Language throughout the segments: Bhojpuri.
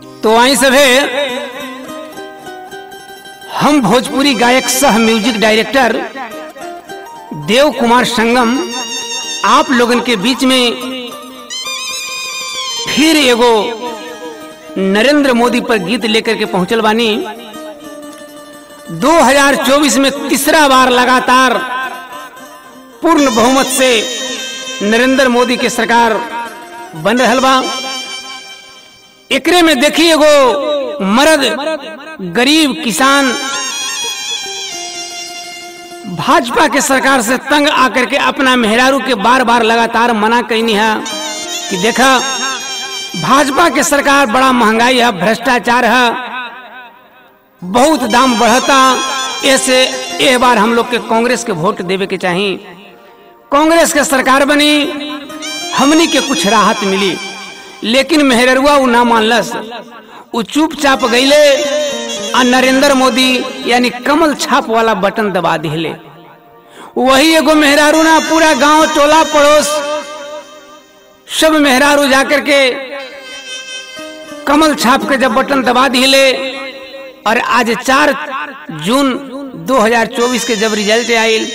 तो आई सभे हम भोजपुरी गायक सह म्यूजिक डायरेक्टर देव कुमार संगम आप लोगन के बीच में फिर एगो नरेंद्र मोदी पर गीत लेकर के पहुंचल बानी। 2024 में तीसरा बार लगातार पूर्ण बहुमत से नरेंद्र मोदी के सरकार बन रहल बा। एकरे में देखिए एगो मर्द गरीब किसान भाजपा के सरकार से तंग आकर के अपना मेहरारू के बार बार लगातार मना कईनी है कि देखा भाजपा के सरकार बड़ा महंगाई है, भ्रष्टाचार है, बहुत दाम बढ़ता, ऐसे एक बार हम लोग के कांग्रेस के वोट देवे के चाहिए। कांग्रेस के सरकार बनी, हमनी के कुछ राहत मिली। लेकिन मेहररुआ उ ना मानलस, उ चुपचाप गईले और नरेंद्र मोदी यानी कमल छाप वाला बटन दबा दिले। वही एगो मेहरारू ना पूरा गांव टोला पड़ोस सब मेहरारू जाकर के कमल छाप के जब बटन दबा दिले और आज 4 जून 2024 के जब रिजल्ट आयल,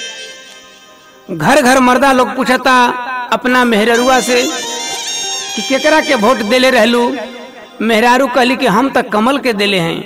घर घर मर्दा लोग पूछता अपना मेहरारुआ से कि केकरा के वोट देले रहलू। मेहरारू कहली कि हम तक कमल के देले हैं।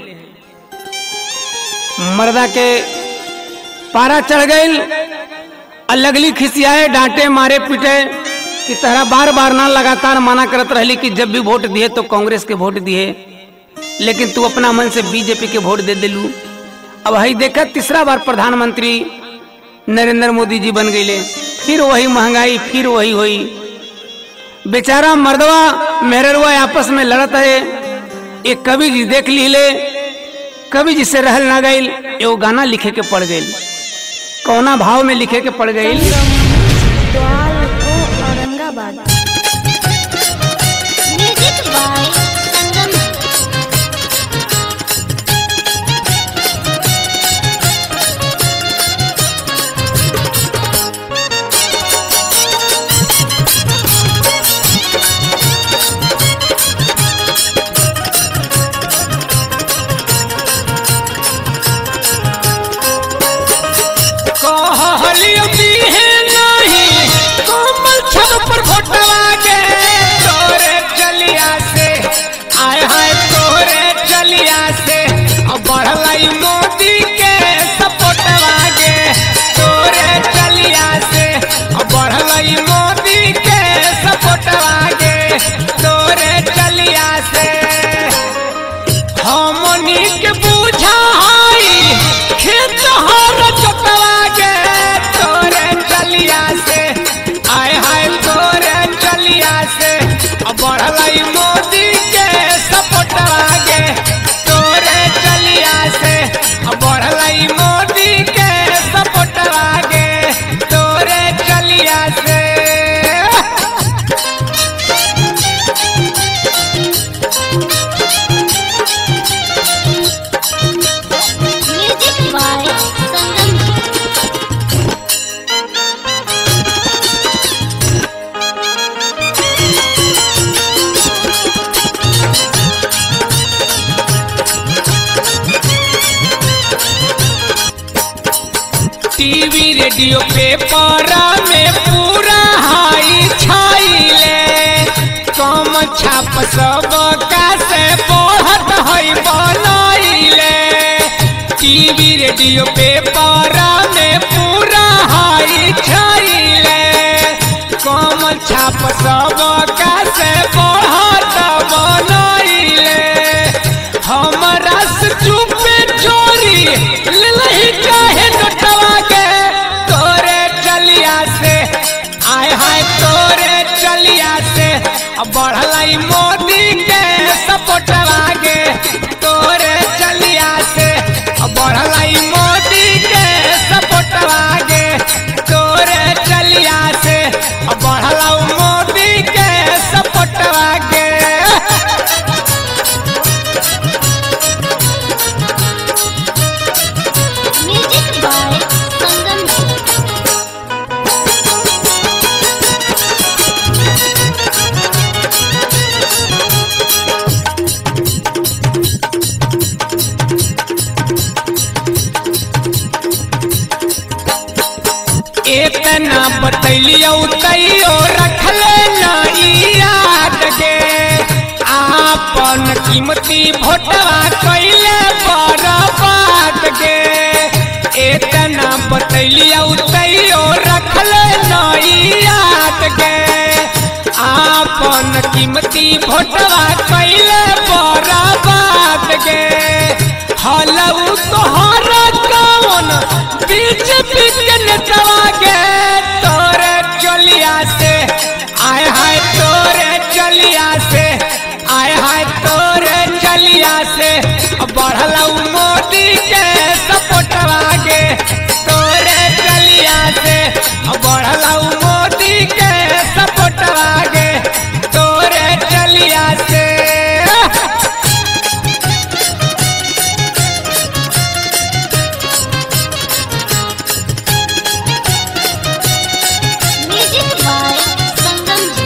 मर्दा के पारा चढ़ गई और लगली खिसियाए, डांटे, मारे, पीटे कि तहरा बार बार ना लगातार मना करत रहली कि जब भी वोट दिए तो कांग्रेस के वोट दिए, लेकिन तू अपना मन से बीजेपी के वोट दे दिलू। अब हई देखा तीसरा बार प्रधानमंत्री नरेंद्र मोदी जी बन गईले, फिर वही महंगाई, फिर वही हुई। बेचारा मर्दवा मेहररुआ आपस में लड़त है। एक कवि जी देख लीले, कवि जी से रहल ना गईल, एगो गाना लिखे के पड़ गईल। कौना भाव में लिखे के पड़ गईल? Aurangabad music by Sangam. मोदी के सपोर्ट वागे तोरे चलिया से, बढ़लई मोदी के सपोर्ट वागे तोरे चलिया से। हमनी के बुझा हई खेत हर जोतवा के तोरे चलिया से, आय हाय तोरे चलिया से। बढ़लई मोदी के सपोर्ट वागे तोरे चलिया से, बढ़लई मोदी के सपोर्ट वागे तोरे चलिया से। Music by Sangam. TV radio paper में पूरा हाई छाइले, कम छाप सब का से बढ़त हई बनैले। टीवी रेडियो पेपर में पूरा हाई छाइले, कम छाप सब का से बढ़त बनैले। हमरा से चुपे चोरी ललही काहे नटवा के तोरे चलिया से, आय हाय तोरे चलिया से। बढ़लई मोदी के सपोर्ट वागे तोरे चलिया से, बढ़लई मोदी के सपोर्ट वागे तोरे चलिया से। बढ़लऊ मोदी के सपोर्ट वागे। Music by Sangam. बतैलियो तैयो रखले नहीं याद गे आपन कीमती भोटवा कैले बर्बाद गे इतना बतैलियो तैयो रखले नहीं याद गे आपन कीमती भोटवा कैले बर्बाद गे हलऊ तोहरा कौन बीजेपी के नेतवा गे तोरे चलिया से आय हाय तोरे चलिया से आय हाय तोरे चलिया से बढ़लऊ मोदी के सपोर्टवा गे तोरे चलिया से बढ़लऊ मोदी के सपोर्टवा गे तोरे चलिया से म्यूजिक बाय संगम जी।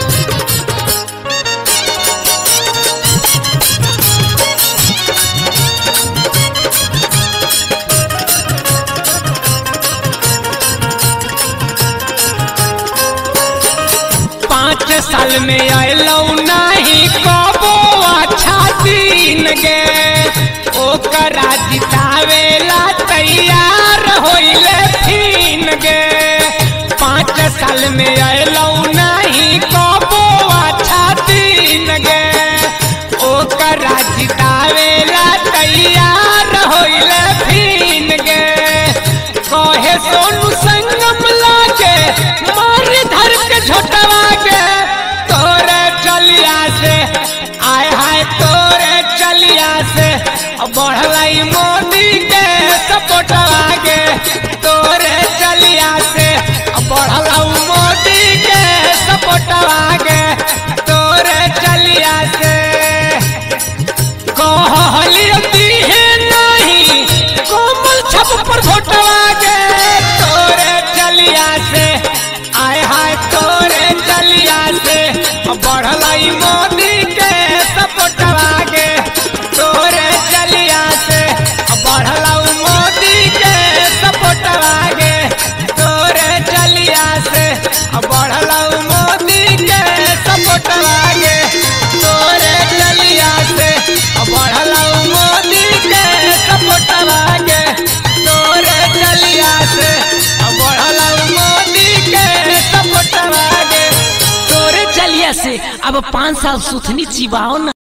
पाँच साल में आयलौ नहीं कबो अच्छा दिन गे ओकरा जितावेला तैयार होइले फिन गे 5 साल में आयलौ नहीं कबो अच्छा दिन गे ओकरा जितावेला तैयार होइले फिन गे कहे सोनू संगम लागे मार धर के झोटवा गे तोरे चलिया से आय हाय तोरे चलिया से बढ़लाई मोदी के सपोर्टवा गे तोरे चलिया से बढ़लऊ मोदी के सपोर्टवा गे तोरे चलिया से कहलियो दीहे नहीं कोमल छप पर भोटवा गे तोरे चलिया से आय हाय तोरे चलिया से बढ़लाई मोदी के सपोर्टवा गे तोरे चलिया से बढ़लऊ मोदी के सपोर्टवा गे तोरे चलिया से बढ़लऊ मोदी के सपोर्टवा गे तोरे चलिया से बढ़लऊ मोदी के सपोर्टवा गे तोरे चलिया से बढ़लऊ मोदी के सपोर्टवा गे तोरे चलिया से अब 5 साल सुथनी चिबाओ ना।